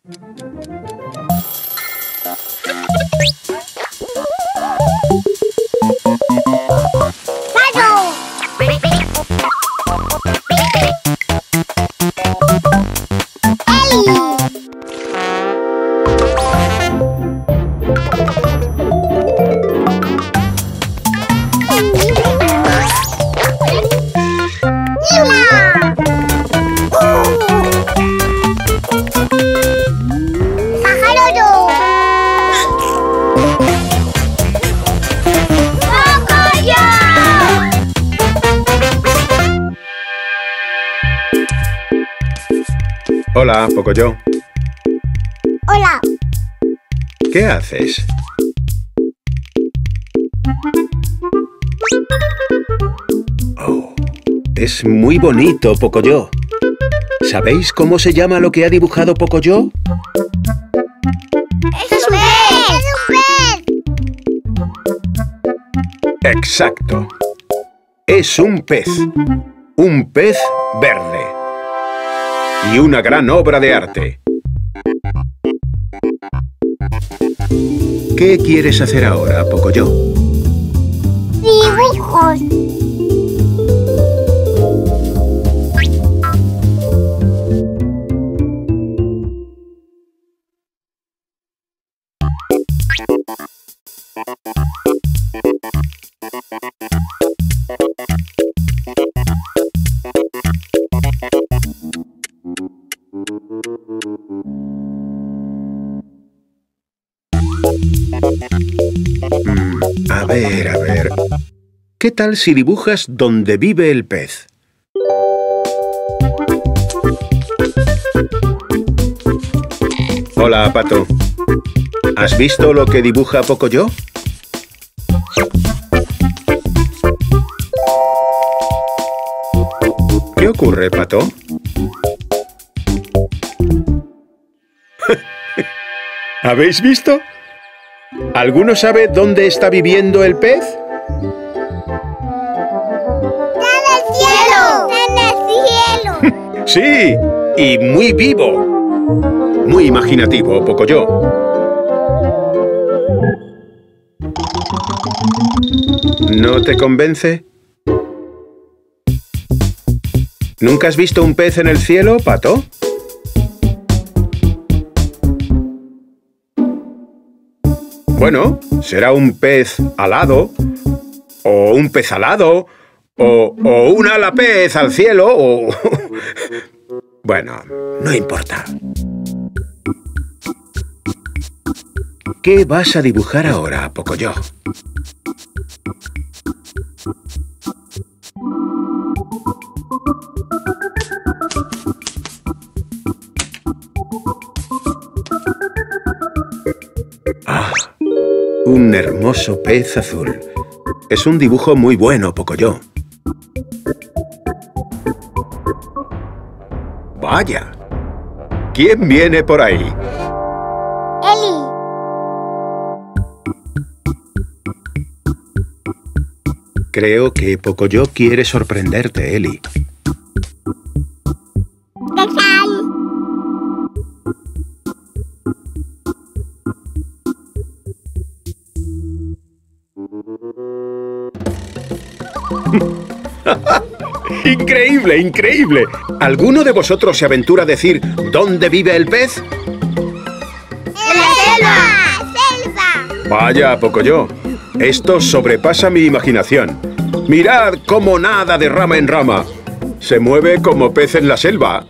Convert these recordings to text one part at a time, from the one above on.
Hola, Pocoyo. Hola. ¿Qué haces? Oh, es muy bonito, Pocoyo. ¿Sabéis cómo se llama lo que ha dibujado Pocoyo? ¡Es un pez! ¡Es un pez! Exacto. Es un pez. Un pez verde. Y una gran obra de arte. ¿Qué quieres hacer ahora, Pocoyo? Dibujos. A ver. ¿Qué tal si dibujas donde vive el pez? Hola, Pato. ¿Has visto lo que dibuja Pocoyo? ¿Qué ocurre, Pato? ¿Habéis visto? ¿Alguno sabe dónde está viviendo el pez? ¡En el cielo! ¡En el cielo! ¡Sí! Y muy vivo. Muy imaginativo, Pocoyo. ¿No te convence? ¿Nunca has visto un pez en el cielo, Pato? Bueno, será un pez alado, o un pez alado, o un alapez al cielo, o... Bueno, no importa. ¿Qué vas a dibujar ahora, Pocoyo? ¡Ah! Un hermoso pez azul. Es un dibujo muy bueno, Pocoyo. ¡Vaya! ¿Quién viene por ahí? Eli. Creo que Pocoyo quiere sorprenderte, Eli. ¡Increíble, increíble! ¿Alguno de vosotros se aventura a decir dónde vive el pez? ¡En la selva! ¡Selva! Vaya, Pocoyo. Esto sobrepasa mi imaginación. Mirad cómo nada de rama en rama. Se mueve como pez en la selva.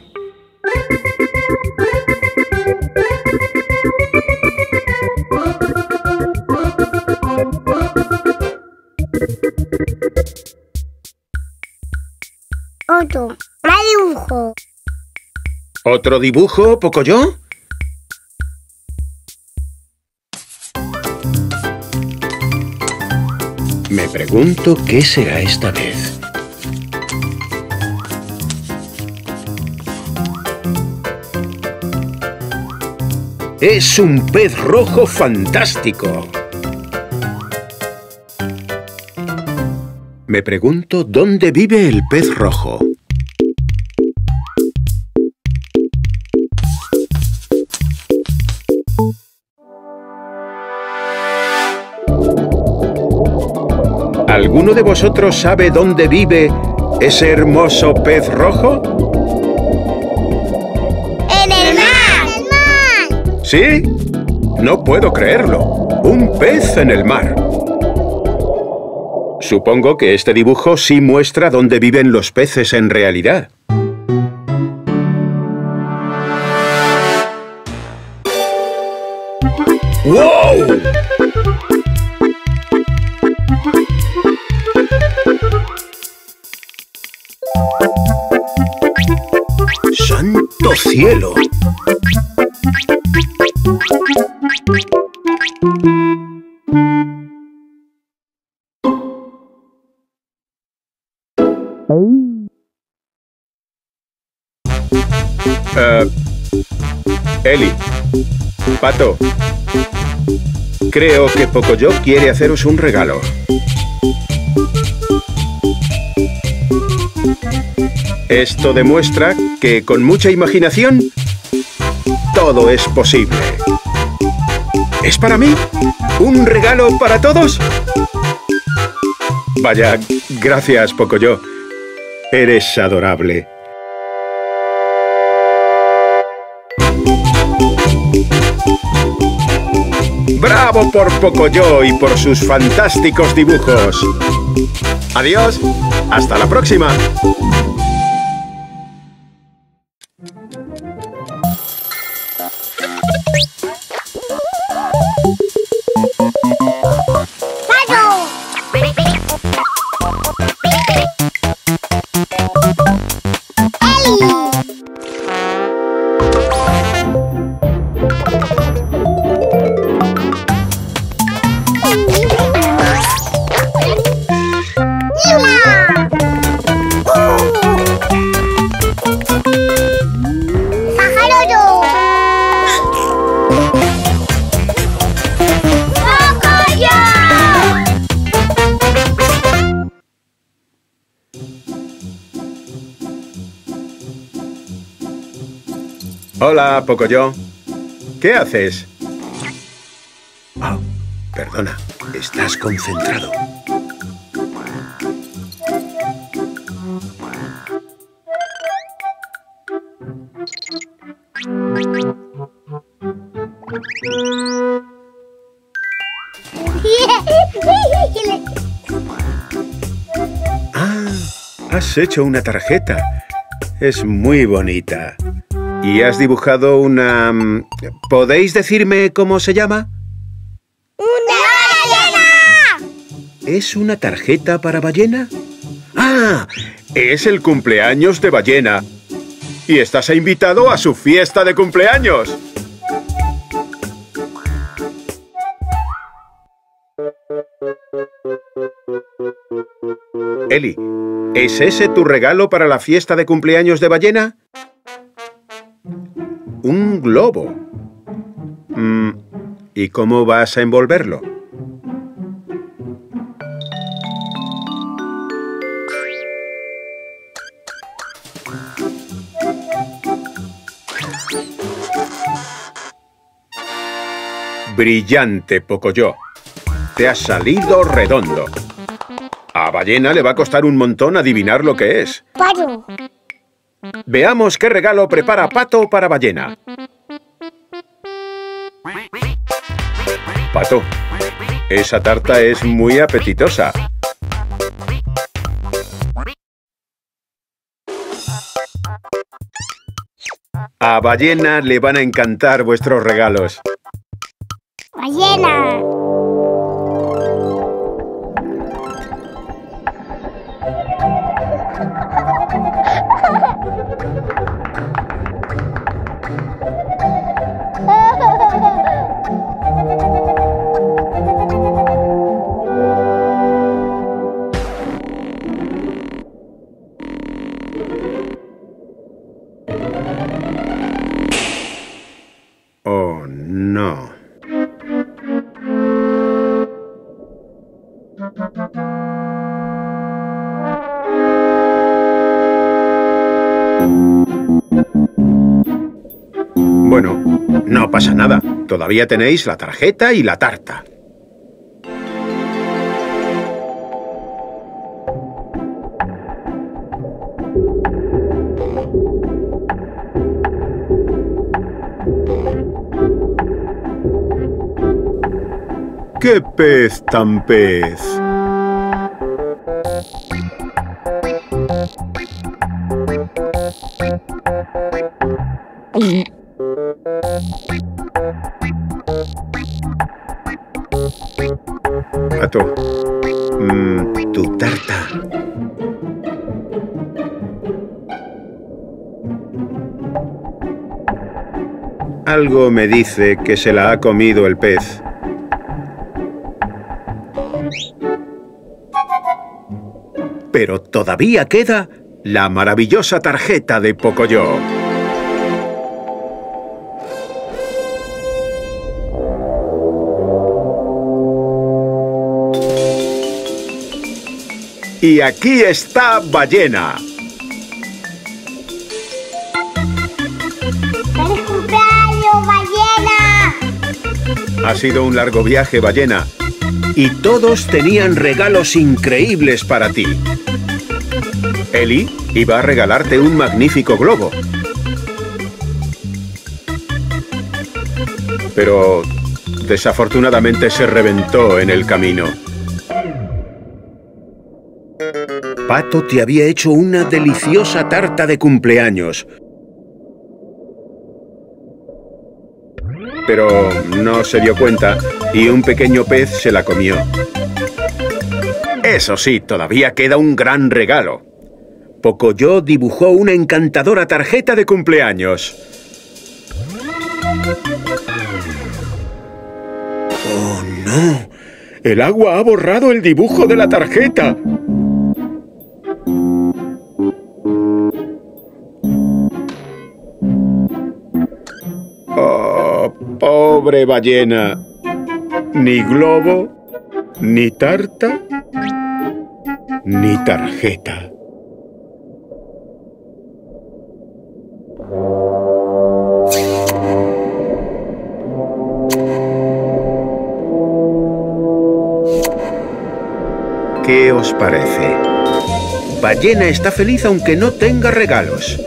Otro. Más dibujo. ¿Otro dibujo, Pocoyo? Me pregunto qué será esta vez. ¡Es un pez rojo fantástico! Me pregunto dónde vive el pez rojo. ¿Alguno de vosotros sabe dónde vive ese hermoso pez rojo? ¡En el mar! ¿Sí? No puedo creerlo. Un pez en el mar. Supongo que este dibujo sí muestra dónde viven los peces en realidad. ¡Wow! ¡Santo cielo! Eli, Pato, creo que Pocoyo quiere haceros un regalo. Esto demuestra que con mucha imaginación todo es posible. ¿Es para mí? ¿Un regalo para todos? Vaya, gracias, Pocoyo. Eres adorable. ¡Bravo por Pocoyo y por sus fantásticos dibujos! Adiós, hasta la próxima. Hola, Pocoyo. ¿Qué haces? Oh, perdona. Estás concentrado. Ah, has hecho una tarjeta. Es muy bonita. ¿Y has dibujado una... ¿Podéis decirme cómo se llama? ¡Una ballena! ¿Es una tarjeta para ballena? ¡Ah! Es el cumpleaños de Ballena. Y estás invitado a su fiesta de cumpleaños. Eli, ¿es ese tu regalo para la fiesta de cumpleaños de Ballena? Un globo. ¿Y cómo vas a envolverlo? Brillante, Pocoyo. Te ha salido redondo. A Ballena le va a costar un montón adivinar lo que es. Pato. Veamos qué regalo prepara Pato para Ballena. Pato, esa tarta es muy apetitosa. A Ballena le van a encantar vuestros regalos. Ballena. Oh, no. Bueno, no pasa nada. Todavía tenéis la tarjeta y la tarta. ¡Qué pez tan pez! Pato, tu tarta. Algo me dice que se la ha comido el pez. Pero todavía queda la maravillosa tarjeta de Pocoyo. Y aquí está Ballena. ¡Feliz cumpleaños, Ballena! Ha sido un largo viaje, Ballena. Y todos tenían regalos increíbles para ti. Eli iba a regalarte un magnífico globo. Pero desafortunadamente se reventó en el camino. Pato te había hecho una deliciosa tarta de cumpleaños. Pero no se dio cuenta y un pequeño pez se la comió. Eso sí, todavía queda un gran regalo. Pocoyo dibujó una encantadora tarjeta de cumpleaños. ¡Oh, no! ¡El agua ha borrado el dibujo de la tarjeta! ¡Oh, pobre ballena! Ni globo, ni tarta, ni tarjeta. ¿Qué os parece? Ballena está feliz aunque no tenga regalos.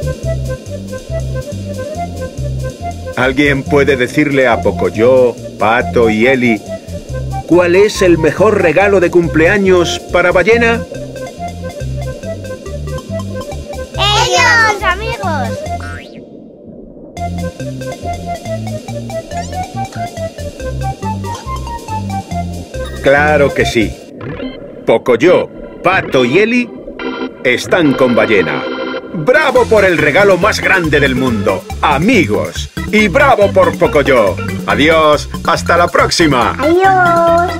¿Alguien puede decirle a Pocoyo, Pato y Eli cuál es el mejor regalo de cumpleaños para Ballena? ¡Ellos, amigos! ¡Claro que sí! Pocoyo, Pato y Eli están con Ballena. ¡Bravo por el regalo más grande del mundo, amigos! ¡Y bravo por Pocoyo! ¡Adiós! ¡Hasta la próxima! ¡Adiós!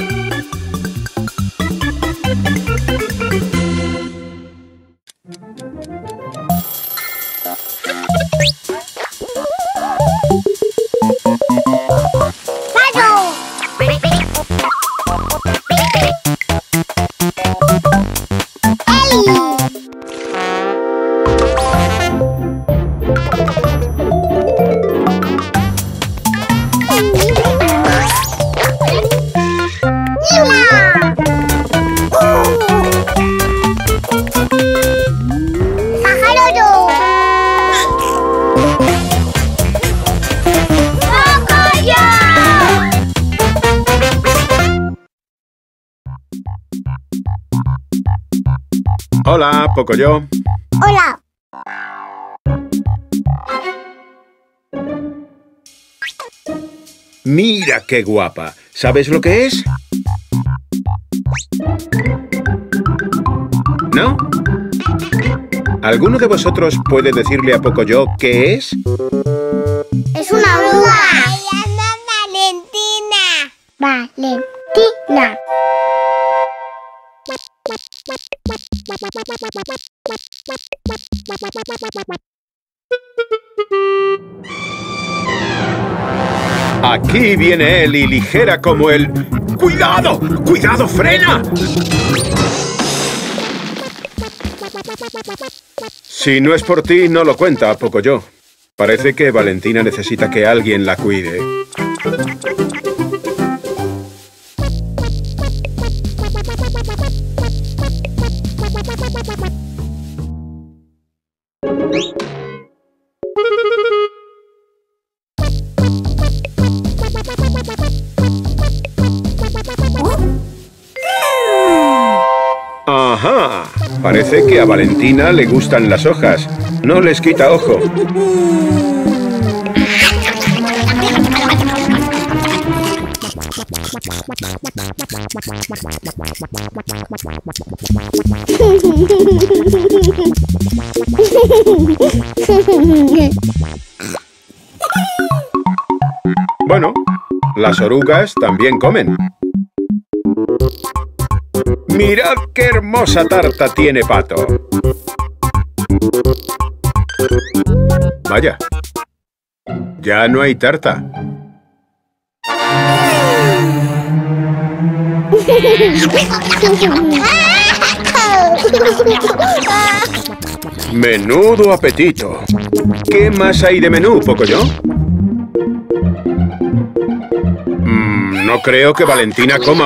Hola, Pocoyo. Hola. Mira qué guapa. ¿Sabes lo que es? ¿No? ¿Alguno de vosotros puede decirle a Pocoyo qué es? Es una oruga. Se llama Valentina. Valentina. Aquí viene Eli, ligera como el... ¡Cuidado! ¡Cuidado! ¡Frena! Si no es por ti, no lo cuenta, Pocoyo. Parece que Valentina necesita que alguien la cuide. ¡Ajá! Parece que a Valentina le gustan las hojas. No les quita ojo. Bueno, las orugas también comen. ¡Mirad qué hermosa tarta tiene Pato! Vaya, ya no hay tarta. ¡Menudo apetito! ¿Qué más hay de menú, Pocoyo? No creo que Valentina coma...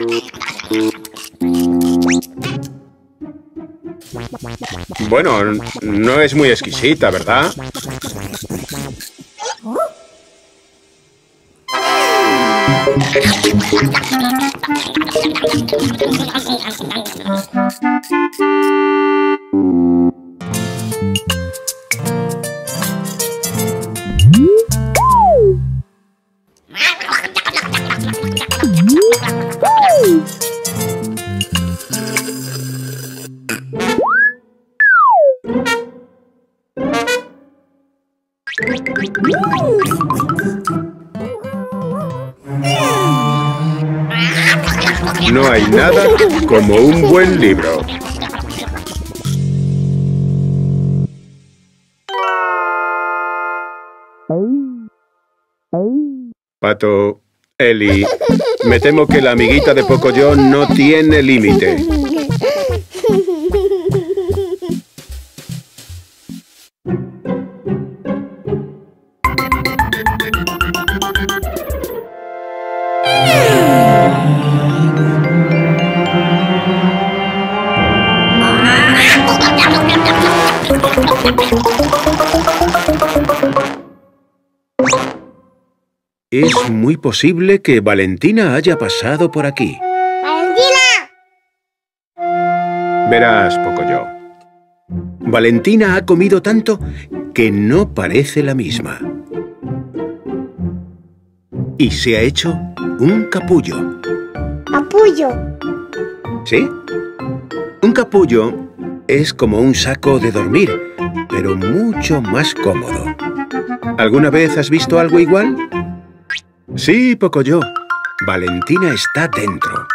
Bueno, no es muy exquisita, ¿verdad? No hay nada como un buen libro. Pato, Eli, me temo que la amiguita de Pocoyo no tiene límite. Es muy posible que Valentina haya pasado por aquí. ¡Valentina! Verás, Pocoyo. Valentina ha comido tanto que no parece la misma. Y se ha hecho un capullo. ¡Capullo! ¿Sí? Un capullo es como un saco de dormir, pero mucho más cómodo. ¿Alguna vez has visto algo igual? Sí, Pocoyo. Valentina está dentro.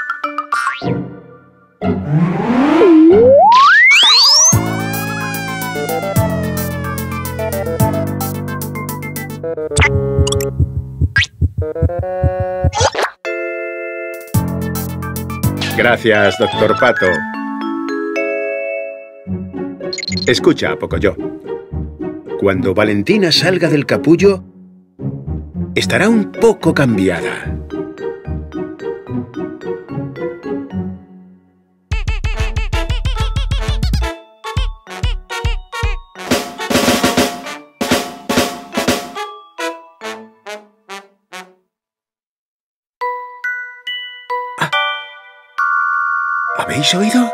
Gracias, doctor Pato. Escucha, Pocoyo. Cuando Valentina salga del capullo, estará un poco cambiada. ¿Habéis oído?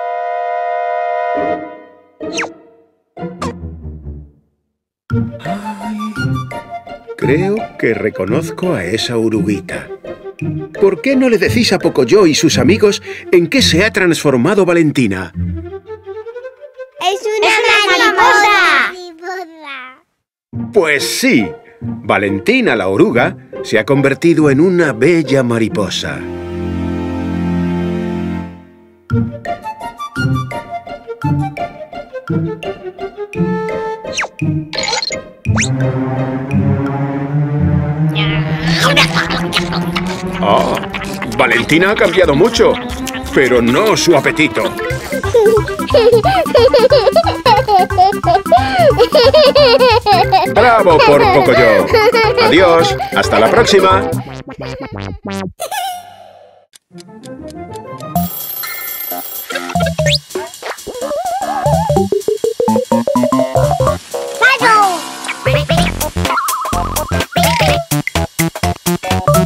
Ay, creo que reconozco a esa oruguita. ¿Por qué no le decís a Pocoyo y sus amigos en qué se ha transformado Valentina? ¡Es una mariposa! Pues sí, Valentina la oruga se ha convertido en una bella mariposa. Oh, Valentina ha cambiado mucho, pero no su apetito. ¡Bravo por Pocoyo! Adiós, hasta la próxima.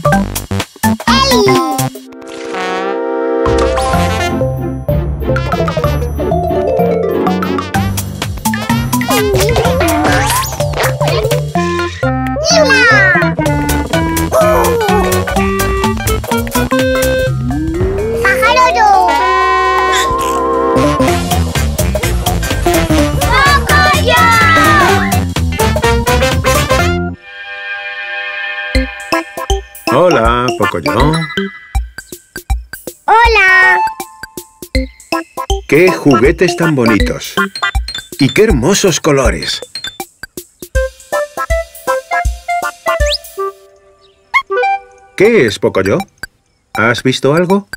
¡Eli! Hola, Pocoyo. Hola. ¡Qué juguetes tan bonitos! ¡Y qué hermosos colores! ¿Qué es, Pocoyo? ¿Has visto algo?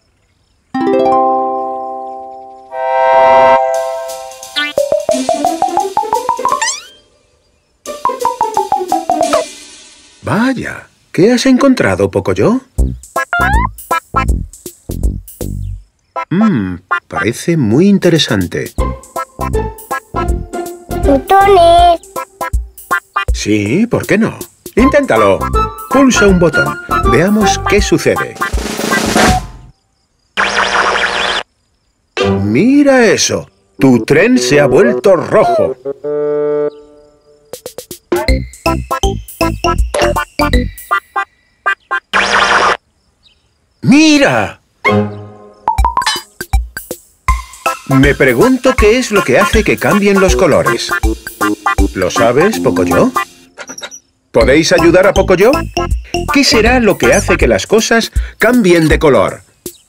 Vaya, ¿qué has encontrado, Pocoyo? Parece muy interesante. Botones. Sí, ¿por qué no? Inténtalo. Pulsa un botón. Veamos qué sucede. ¡Mira eso! Tu tren se ha vuelto rojo. ¡Mira! Me pregunto qué es lo que hace que cambien los colores. ¿Lo sabes, Pocoyo? ¿Podéis ayudar a Pocoyo? ¿Qué será lo que hace que las cosas cambien de color?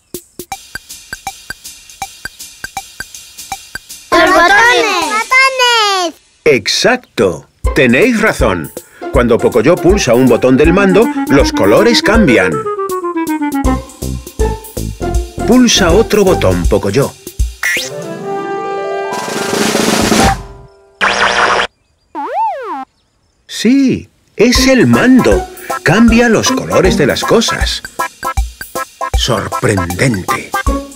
¡Los botones! ¡Botones! ¡Exacto! Tenéis razón. Cuando Pocoyo pulsa un botón del mando, los colores cambian. Pulsa otro botón, Pocoyo. Sí, es el mando. Cambia los colores de las cosas. ¡Sorprendente!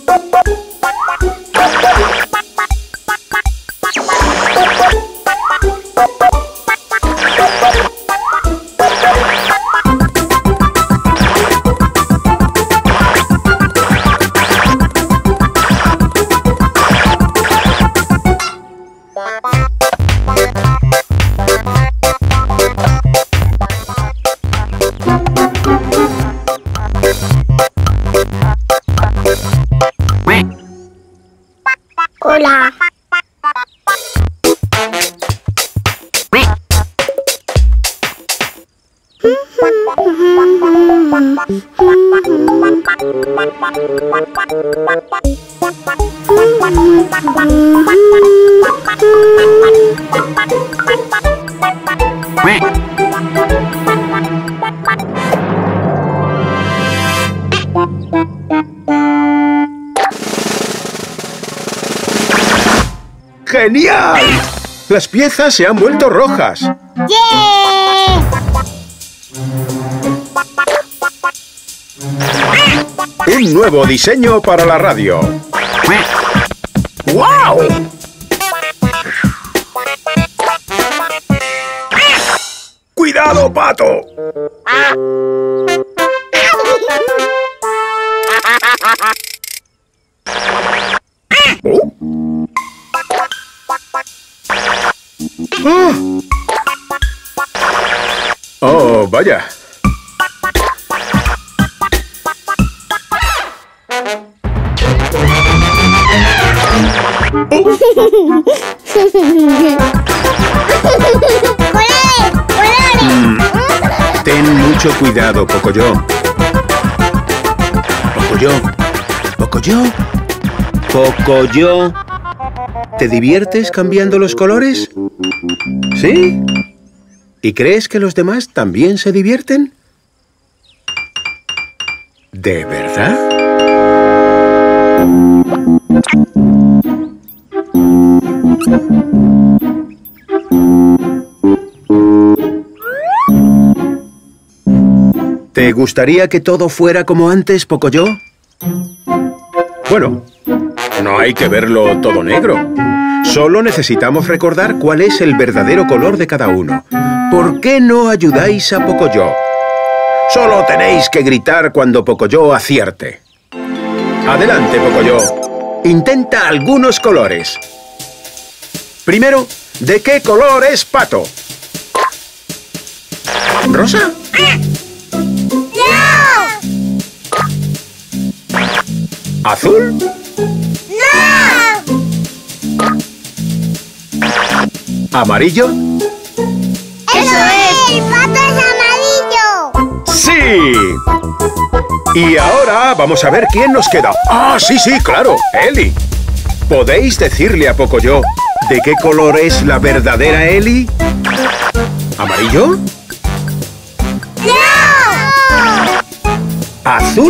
Hola. ¡Genial! Las piezas se han vuelto rojas. ¡Yeah! Un nuevo diseño para la radio. ¡Guau! ¡Cuidado, Pato! ¿Oh? ¡Oh, vaya! Ten mucho cuidado, Pocoyo. Pocoyo. Pocoyo. Pocoyo. ¿Te diviertes cambiando los colores? ¿Sí? ¿Y crees que los demás también se divierten? ¿De verdad? ¿Te gustaría que todo fuera como antes, Pocoyo? Bueno, no hay que verlo todo negro. Solo necesitamos recordar cuál es el verdadero color de cada uno. ¿Por qué no ayudáis a Pocoyo? Solo tenéis que gritar cuando Pocoyo acierte. Adelante, Pocoyo. Intenta algunos colores. Primero, ¿de qué color es Pato? ¿Rosa? ¿Azul? ¡No! ¿Amarillo? ¡Eso es! ¡El pato es amarillo! ¡Sí! ¡Sí! Y ahora vamos a ver quién nos queda. ¡Ah, sí, sí, claro! ¡Ellie! ¿Podéis decirle a Pocoyo de qué color es la verdadera Ellie? ¿Amarillo? ¡No! ¿Azul?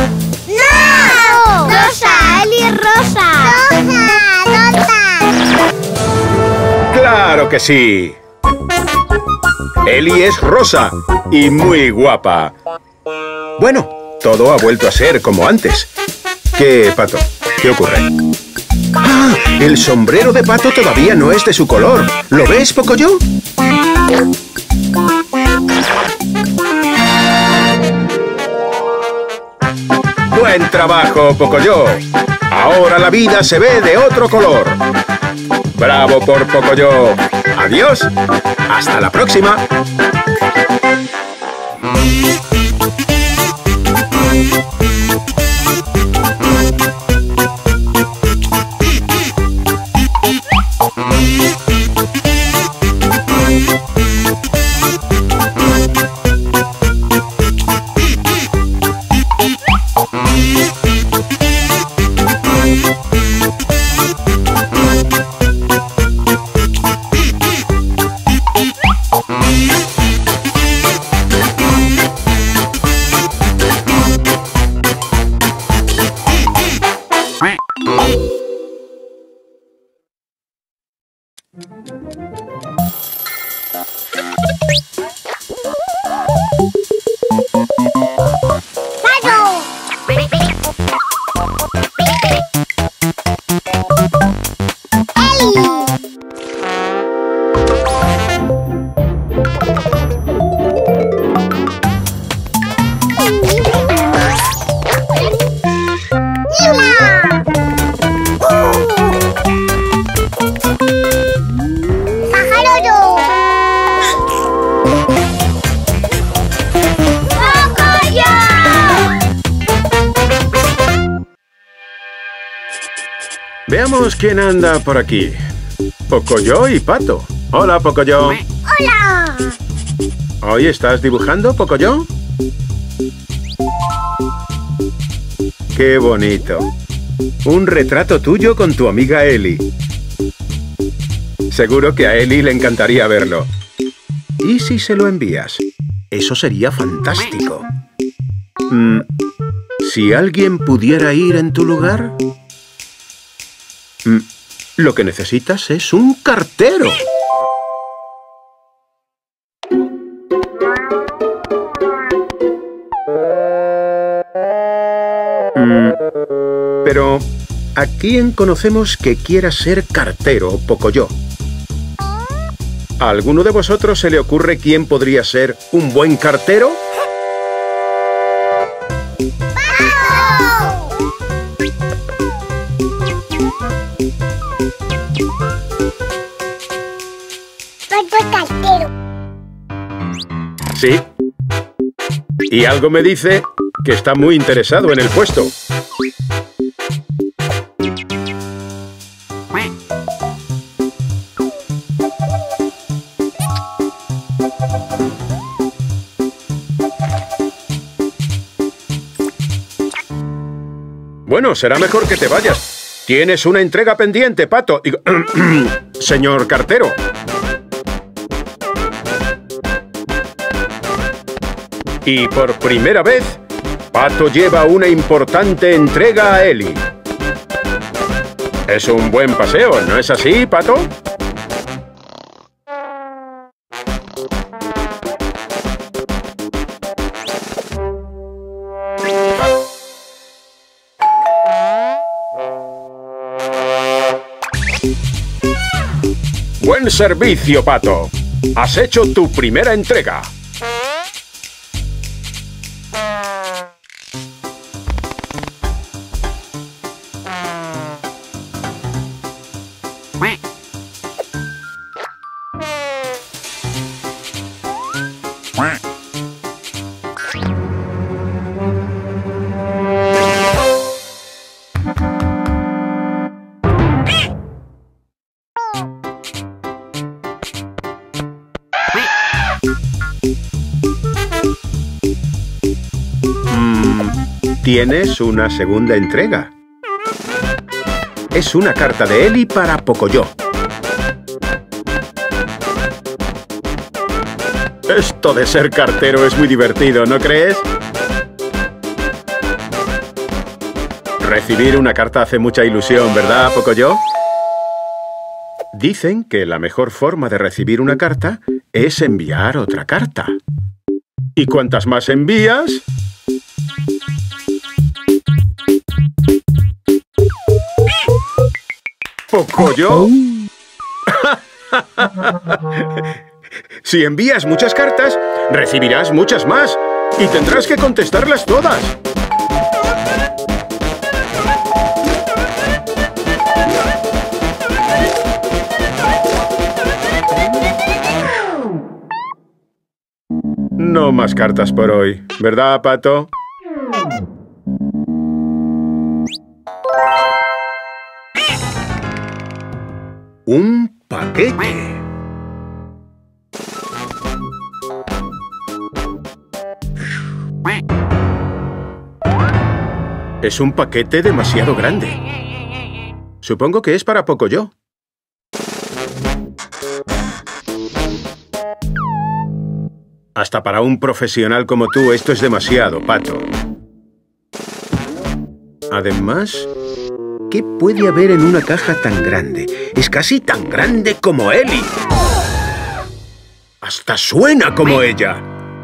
¡No! ¡Rosa! ¡Ellie es rosa! ¡Rosa! ¡Rosa! ¡Claro que sí! Ellie es rosa y muy guapa. Bueno, todo ha vuelto a ser como antes. ¿Qué, Pato? ¿Qué ocurre? ¡Ah! El sombrero de Pato todavía no es de su color. ¿Lo ves, Pocoyo? ¡Buen trabajo, Pocoyo! Ahora la vida se ve de otro color. ¡Bravo por Pocoyo! ¡Adiós! ¡Hasta la próxima! Veamos quién anda por aquí. Pocoyo y Pato. Hola, Pocoyo. ¡Hola! ¿Hoy estás dibujando, Pocoyo? ¡Qué bonito! Un retrato tuyo con tu amiga Ellie. Seguro que a Ellie le encantaría verlo. ¿Y si se lo envías? Eso sería fantástico. ¿Si alguien pudiera ir en tu lugar? Lo que necesitas es un cartero. Pero, ¿a quién conocemos que quiera ser cartero, Pocoyo? ¿A alguno de vosotros se le ocurre quién podría ser un buen cartero? Cartero. Sí. Y algo me dice que está muy interesado en el puesto. Bueno, será mejor que te vayas. Tienes una entrega pendiente, Pato. Señor cartero. Y por primera vez, Pato lleva una importante entrega a Ellie. Es un buen paseo, ¿no es así, Pato? Buen servicio, Pato. Has hecho tu primera entrega. Tienes una segunda entrega. Es una carta de Eli para Pocoyo. Esto de ser cartero es muy divertido, ¿no crees? Recibir una carta hace mucha ilusión, ¿verdad, Pocoyo? Dicen que la mejor forma de recibir una carta es enviar otra carta. ¿Y cuantas más envías? ¿Pocoyo? Si envías muchas cartas, recibirás muchas más y tendrás que contestarlas todas. No más cartas por hoy, ¿verdad, Pato? Un paquete. Es un paquete demasiado grande. Supongo que es para Pocoyo. Hasta para un profesional como tú esto es demasiado, Pato. Además, ¿qué puede haber en una caja tan grande? Es casi tan grande como Eli. Hasta suena como ella.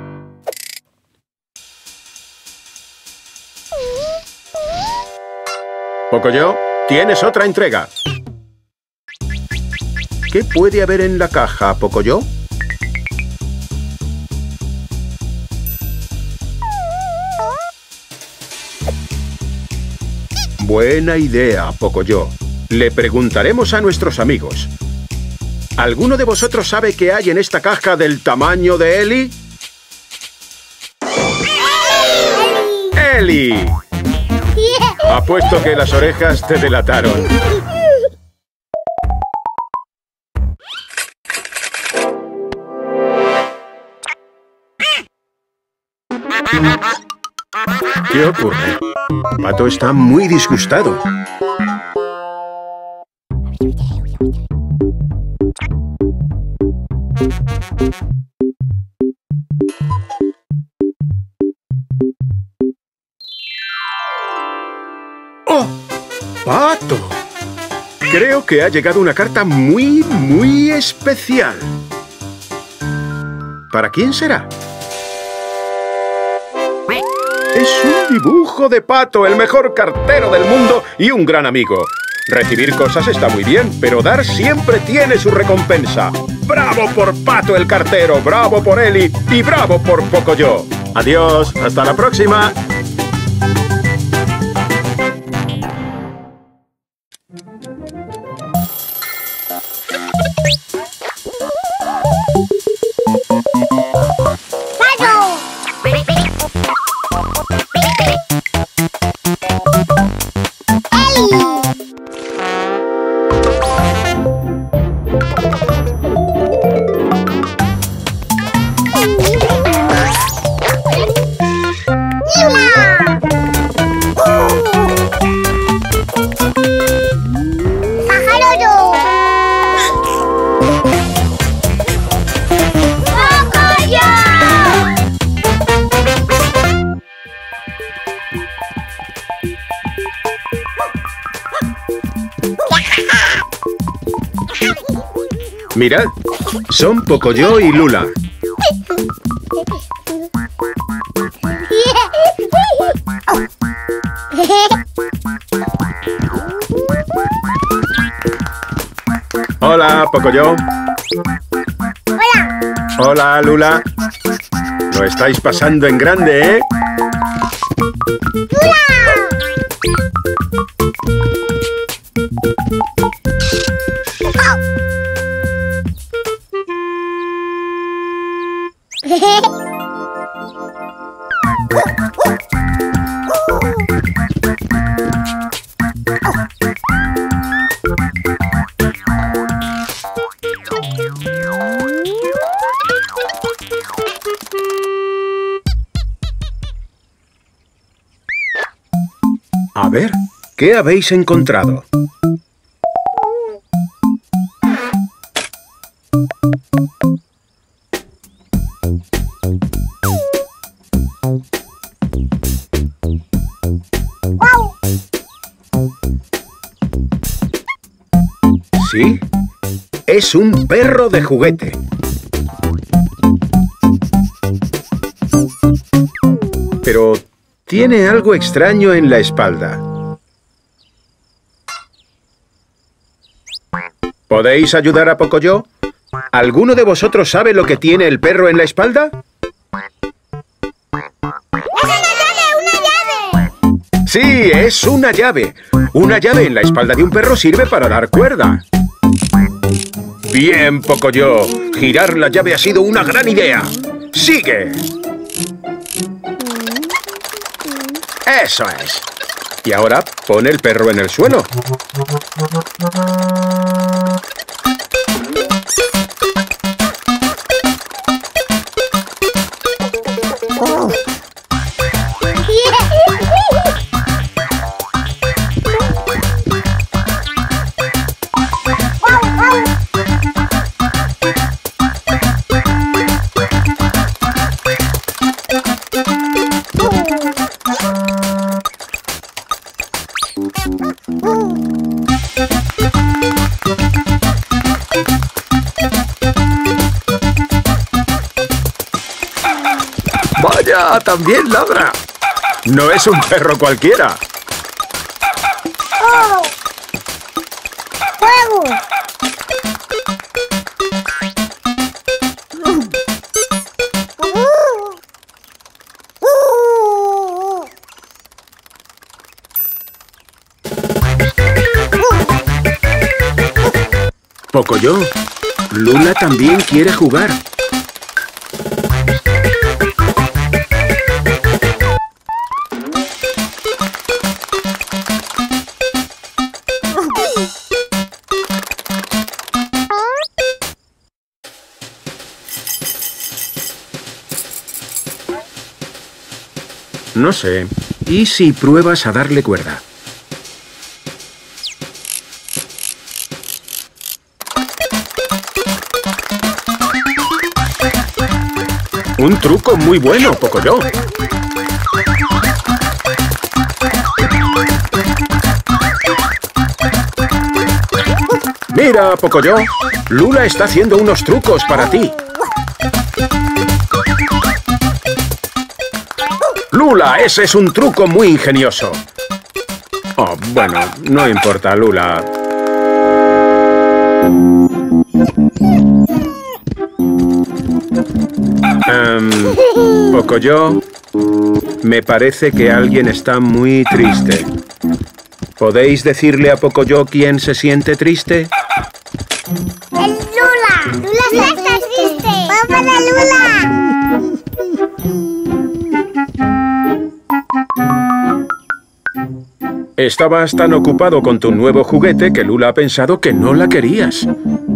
Pocoyo, tienes otra entrega. ¿Qué puede haber en la caja, Pocoyo? Buena idea, Pocoyo. Le preguntaremos a nuestros amigos. ¿Alguno de vosotros sabe qué hay en esta caja del tamaño de Eli? ¡Eli! Apuesto que las orejas te delataron. ¿Qué ocurre? Pato está muy disgustado. ¡Oh! ¡Pato! Creo que ha llegado una carta muy especial. ¿Para quién será? Es un dibujo de Pato, el mejor cartero del mundo y un gran amigo. Recibir cosas está muy bien, pero dar siempre tiene su recompensa. ¡Bravo por Pato el cartero! ¡Bravo por Eli! ¡Y bravo por Pocoyo! ¡Adiós! ¡Hasta la próxima! Mirad, son Pocoyo y Lula. Hola, Pocoyo. Hola. Hola, Lula. Lo estáis pasando en grande, ¿eh? A ver, ¿qué habéis encontrado? Sí, es un perro de juguete. Pero tiene algo extraño en la espalda. ¿Podéis ayudar a Pocoyo? ¿Alguno de vosotros sabe lo que tiene el perro en la espalda? Sí, es una llave. Una llave en la espalda de un perro sirve para dar cuerda. Bien, Pocoyo. Girar la llave ha sido una gran idea. ¡Sigue! ¡Eso es! Y ahora pon el perro en el suelo. ¡Vaya! ¡También ladra! No es un perro cualquiera. ¡Oh! ¡Fuego! Pocoyo, Lula también quiere jugar. No sé. ¿Y si pruebas a darle cuerda? Un truco muy bueno, Pocoyo. Mira, Pocoyo. Lula está haciendo unos trucos para ti. Lula, ese es un truco muy ingenioso. Oh, bueno, no importa, Lula. Pocoyo, me parece que alguien está muy triste. ¿Podéis decirle a Pocoyo quién se siente triste? ¡Es Lula! ¡Lula está triste! ¡Vamos para Lula! Estabas tan ocupado con tu nuevo juguete que Lula ha pensado que no la querías.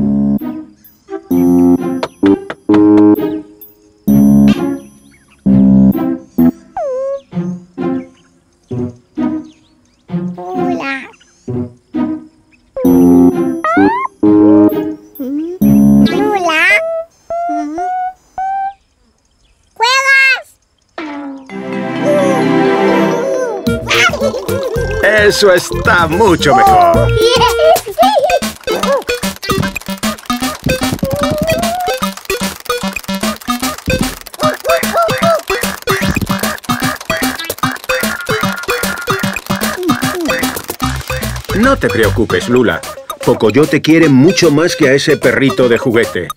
Lula. Lula. Eso está mucho mejor. No te preocupes, Lula. Pocoyo te quiere mucho más que a ese perrito de juguete.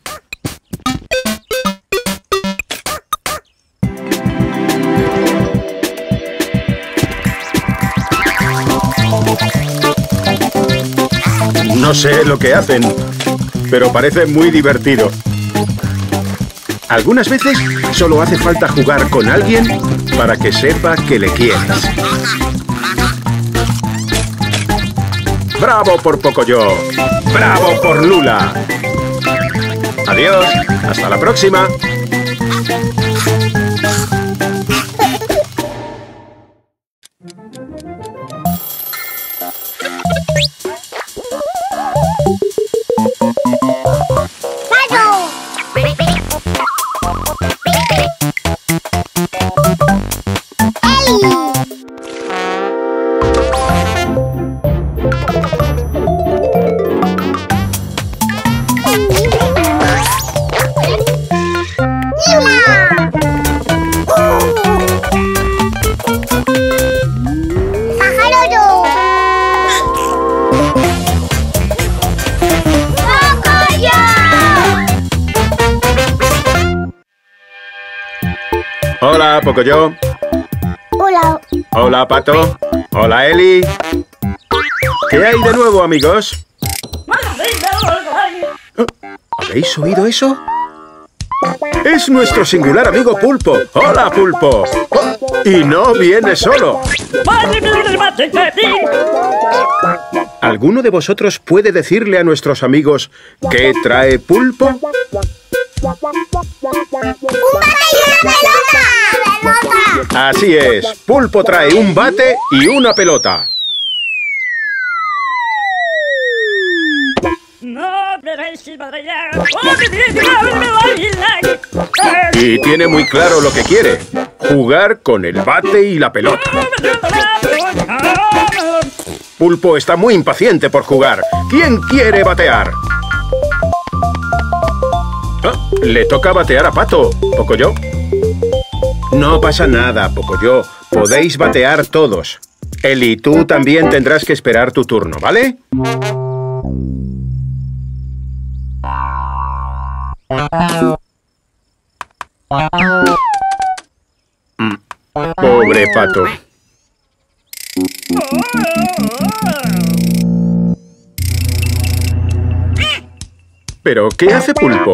No sé lo que hacen, pero parece muy divertido. Algunas veces solo hace falta jugar con alguien para que sepa que le quieres. ¡Bravo por Pocoyo! ¡Bravo por Lula! Adiós, hasta la próxima. Hola, Pocoyo. Hola. Hola, Pato. Hola, Eli. ¿Qué hay de nuevo, amigos? ¿Habéis oído eso? Es nuestro singular amigo Pulpo. ¡Hola, Pulpo! Oh, y no viene solo. ¿Alguno de vosotros puede decirle a nuestros amigos qué trae Pulpo? ¡Un bate y una pelota! Así es. Pulpo trae un bate y una pelota. Y tiene muy claro lo que quiere. Jugar con el bate y la pelota. Pulpo está muy impaciente por jugar. ¿Quién quiere batear? Ah, le toca batear a Pato, Pocoyo. No pasa nada, Pocoyo. Podéis batear todos. Eli, tú también tendrás que esperar tu turno, ¿vale? Pobre Pato. ¿Pero qué hace Pulpo?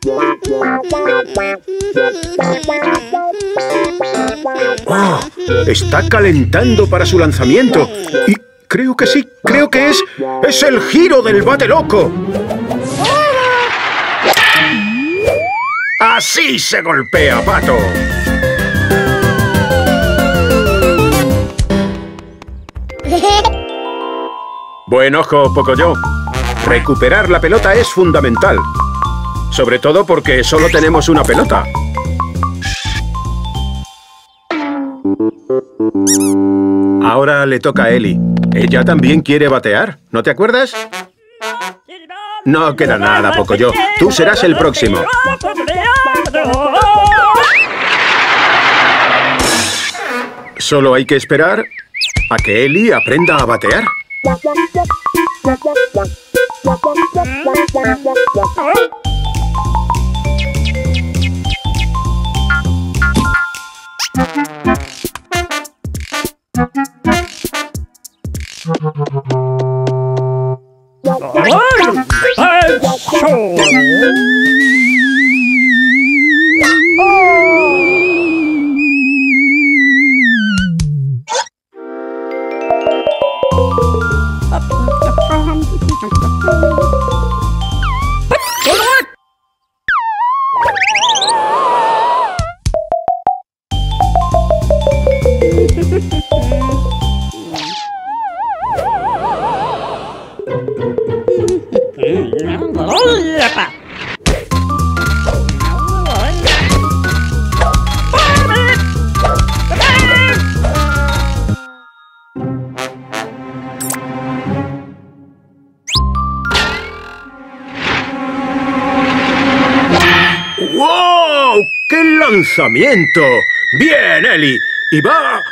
¡Oh! Está calentando para su lanzamiento. Y creo que sí, creo que es el giro del bate loco. ¡Así se golpea, Pato! Buen ojo, Pocoyo. Recuperar la pelota es fundamental. Sobre todo porque solo tenemos una pelota. Ahora le toca a Eli. Ella también quiere batear, ¿no te acuerdas? No queda nada, Pocoyo. Tú serás el próximo. Solo hay que esperar a que Eli aprenda a batear. ¡Wow! ¡Qué lanzamiento! ¡Bien, Eli! ¡Y va!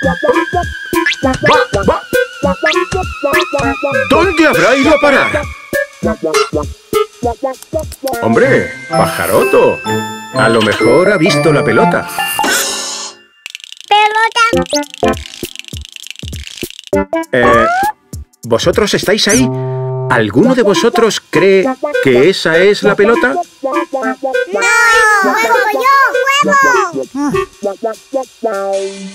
¡Va! ¿Dónde habrá ido a parar? ¡Hombre! ¡Pajaroto! A lo mejor ha visto la pelota. ¡Pelota! ¿Vosotros estáis ahí? ¿Alguno de vosotros cree que esa es la pelota? ¡No! ¡Juego yo! ¡Juego!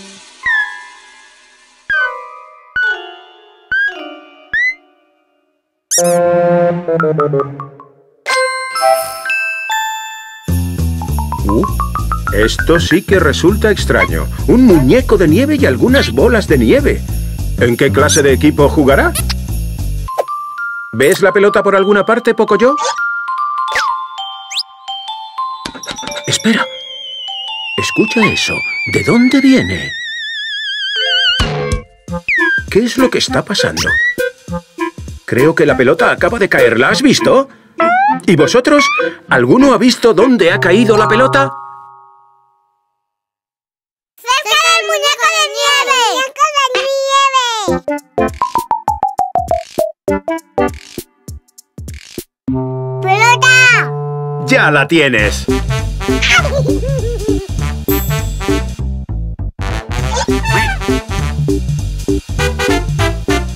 Esto sí que resulta extraño. Un muñeco de nieve y algunas bolas de nieve. ¿En qué clase de equipo jugará? ¿Ves la pelota por alguna parte, Pocoyo? Espera. Escucha eso. ¿De dónde viene? ¿Qué es lo que está pasando? Creo que la pelota acaba de caer. ¿La has visto? ¿Y vosotros? ¿Alguno ha visto dónde ha caído la pelota? ¡Cerca del muñeco de nieve! ¡Pelota! ¡Ya la tienes!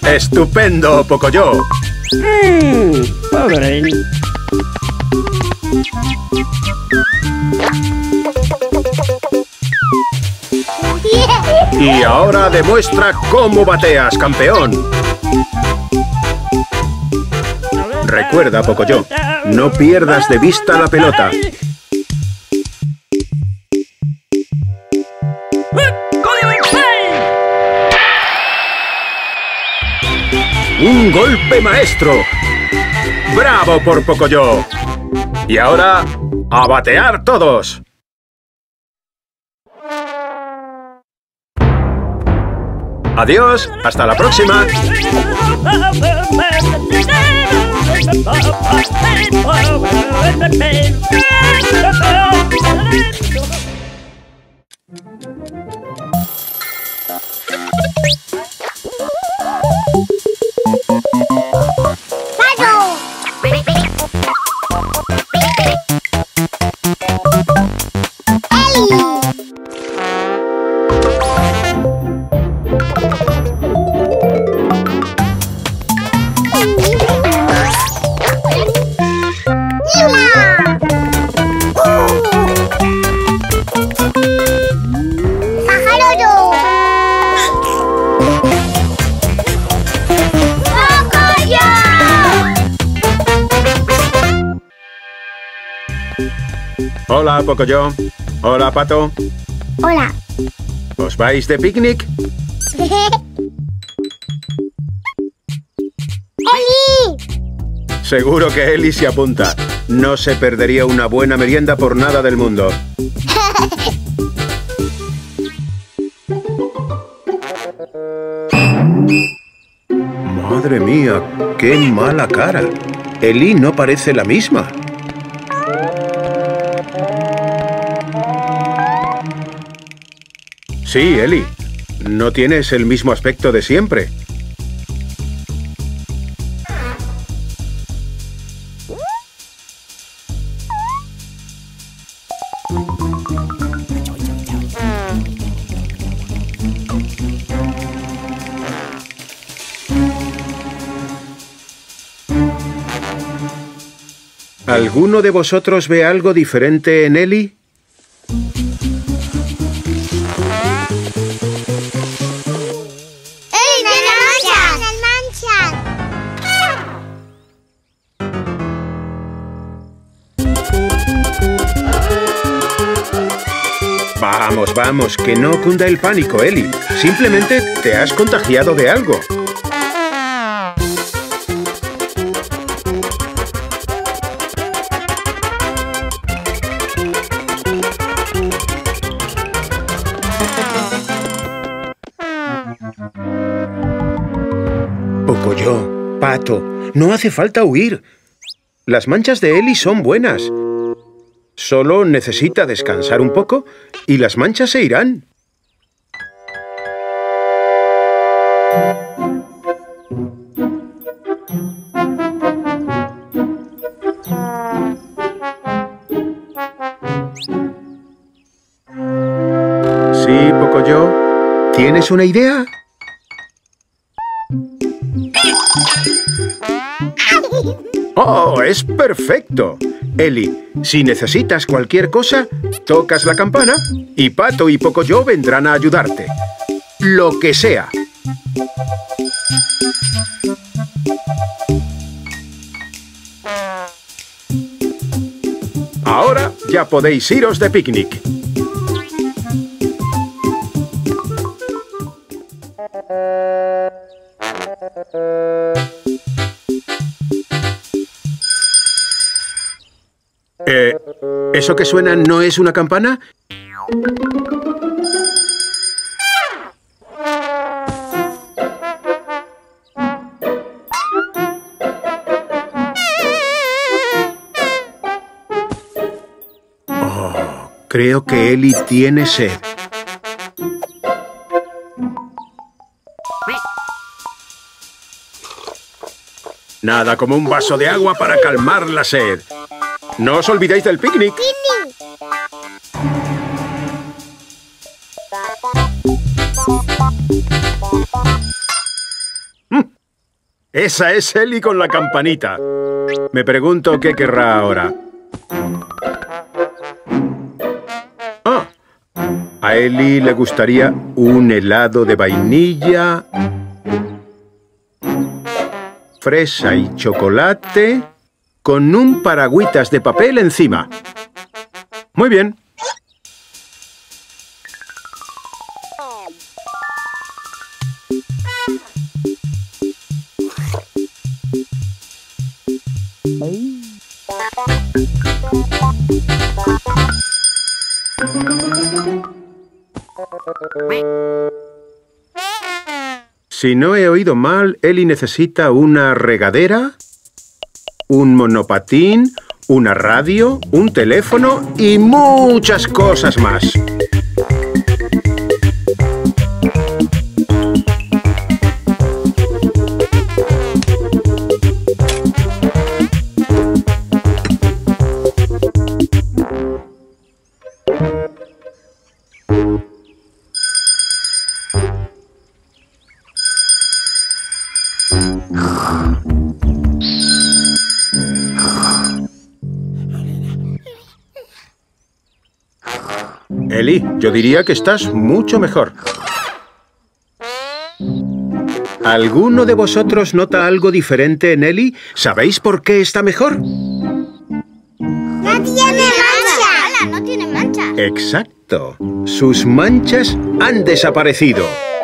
¡Estupendo, Pocoyo! Pobre. Y ahora demuestra cómo bateas, campeón. Recuerda, Pocoyo, no pierdas de vista la pelota. ¡Un golpe maestro! ¡Bravo por Pocoyo! Y ahora, ¡a batear todos! Adiós, hasta la próxima. Hola, Pocoyo. Hola, Pato. Hola. ¿Os vais de picnic? ¡Eli! Seguro que Eli se apunta. No se perdería una buena merienda por nada del mundo. Madre mía, qué mala cara. Eli no parece la misma. Sí, Eli. No tienes el mismo aspecto de siempre. ¿Alguno de vosotros ve algo diferente en Eli? Vamos, vamos, que no cunda el pánico, Eli. Simplemente te has contagiado de algo. Pocoyo, Pato, no hace falta huir. Las manchas de Eli son buenas. Solo necesita descansar un poco y las manchas se irán. Sí, Pocoyo. ¿Tienes una idea? ¡Oh, es perfecto! Eli, si necesitas cualquier cosa, tocas la campana y Pato y Pocoyo vendrán a ayudarte. Lo que sea. Ahora ya podéis iros de picnic. ¿Eso que suena no es una campana? Oh, creo que Eli tiene sed. Nada como un vaso de agua para calmar la sed. No os olvidéis del picnic. Esa es Ellie con la campanita. Me pregunto qué querrá ahora. Ah, a Ellie le gustaría un helado de vainilla, fresa y chocolate con un paragüitas de papel encima. Muy bien. Si no he oído mal, Ellie necesita una regadera, un monopatín, una radio, un teléfono y muchas cosas más. Ellie, yo diría que estás mucho mejor. ¿Alguno de vosotros nota algo diferente en Ellie? ¿Sabéis por qué está mejor? ¡No tiene mancha! ¡Hala, no tiene mancha! Exacto. Sus manchas han desaparecido.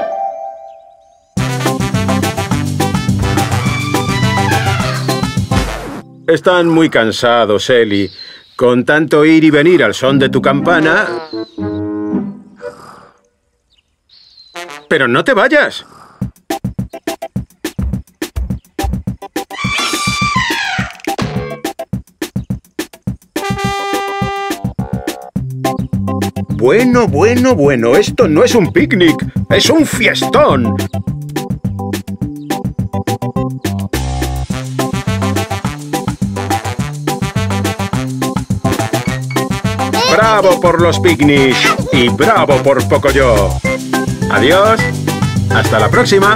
Están muy cansados, Ellie. Con tanto ir y venir al son de tu campana... ¡Pero no te vayas! Bueno, esto no es un picnic, es un fiestón. ¡Bravo por los picnics! ¡Y bravo por Pocoyo! ¡Adiós! ¡Hasta la próxima!